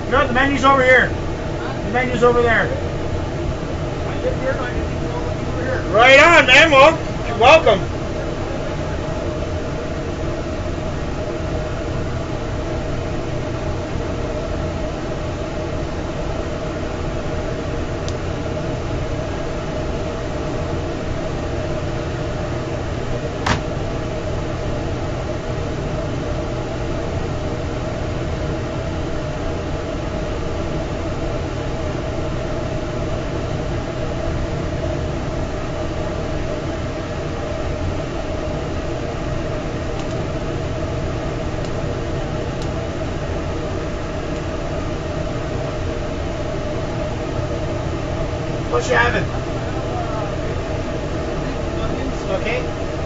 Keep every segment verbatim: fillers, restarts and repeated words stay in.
No, the menu's over here. The menu's over there. I live here and I didn't even know that you were here. Right on, man. Well, you're welcome. What you having? Okay.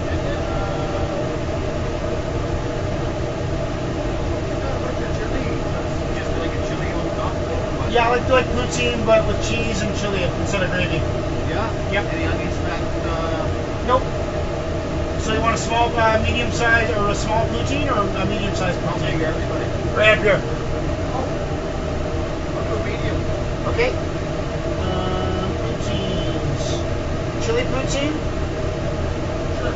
Yeah, I like like poutine, but with cheese and chili instead of gravy. Yeah? Yep. Any onions that? Uh... Nope. So you want a small, uh, medium size, or a small poutine, or a medium size I'll take poutine? everybody. Right up here. Oh. I'll go medium. Okay. Um, poutines. Chili poutine? Sure.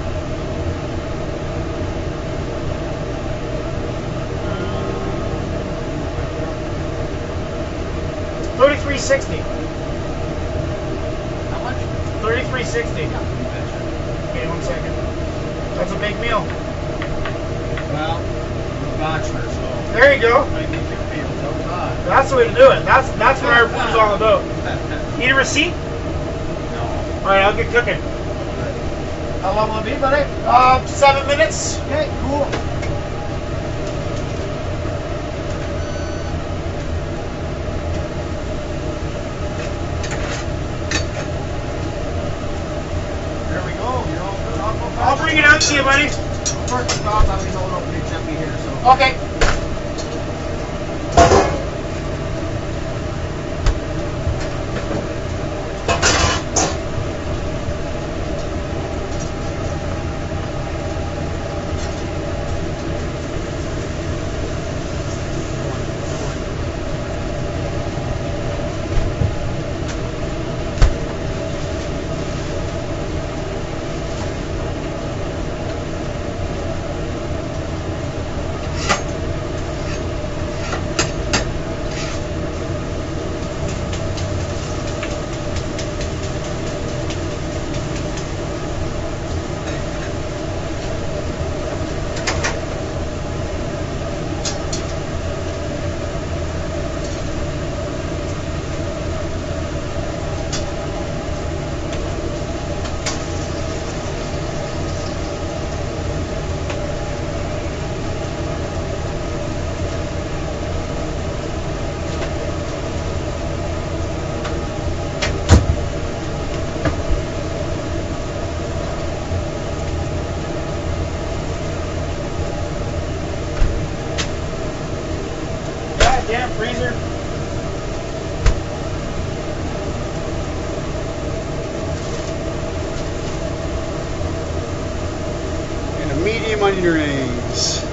Um, thirty-three sixty. How much? thirty-three sixty. Yeah, you betcha. Okay, one second. That's a big meal. Well, I'm a bachelor, so There you go. I need your meals outside. That's the way to do it. That's that's what our food's all about. Need a receipt? No. All right, I'll get cooking. How long will it be, buddy? Uh, seven minutes. Okay, cool. There we go. You're all good. I'll go I'll fast. bring it out to you, buddy. First off, I already know it'll be empty here, so. Okay. Damn freezer. And a medium onion rings.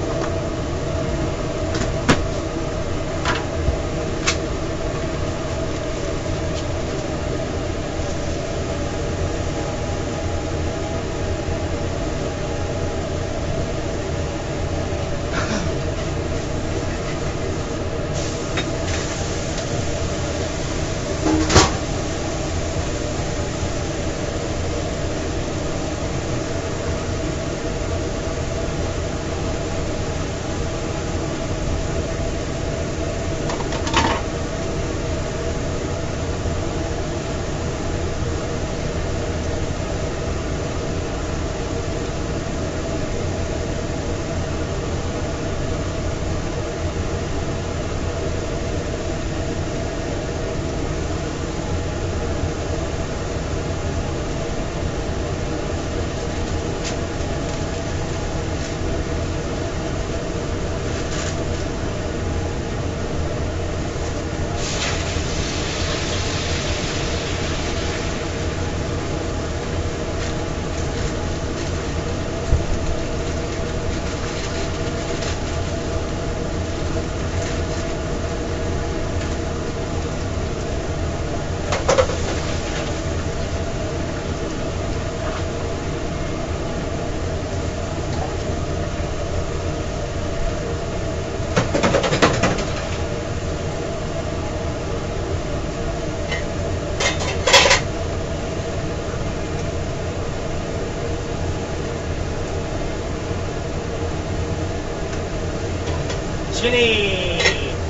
chili.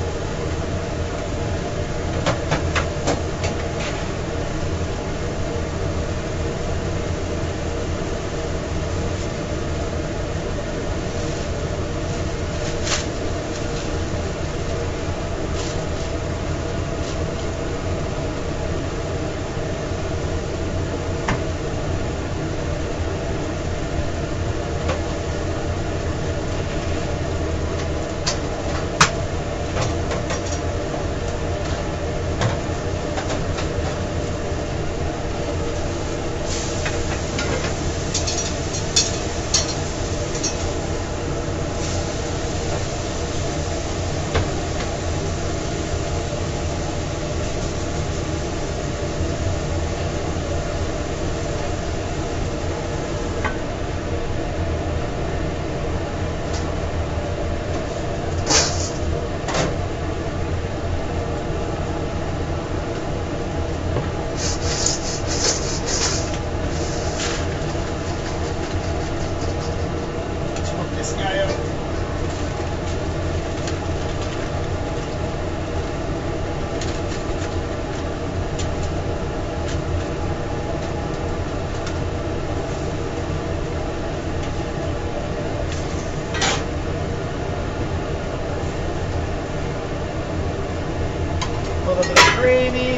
A little bit of gravy,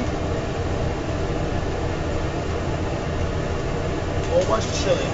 a whole bunch of chili.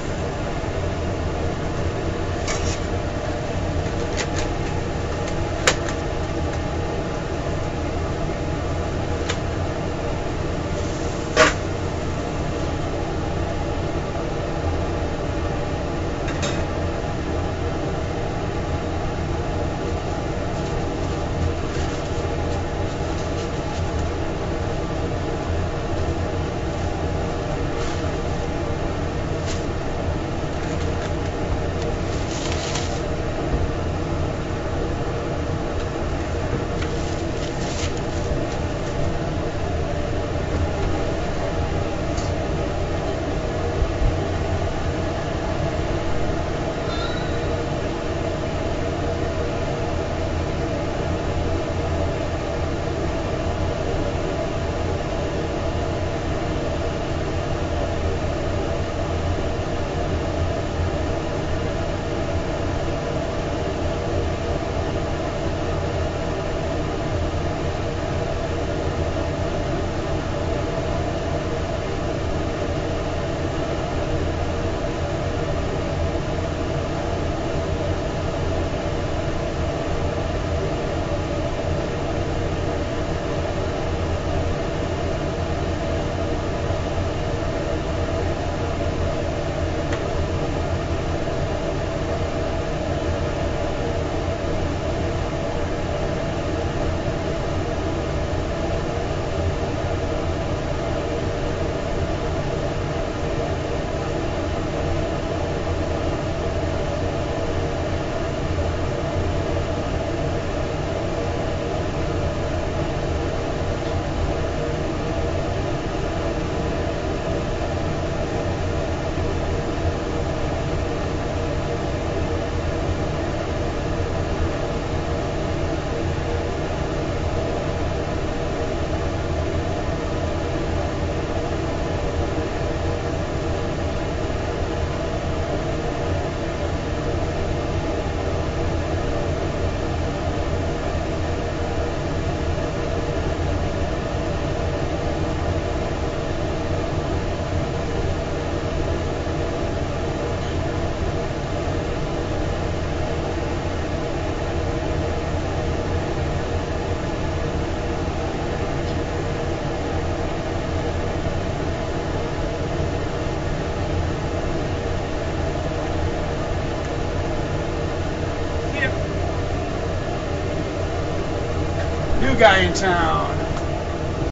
New guy in town.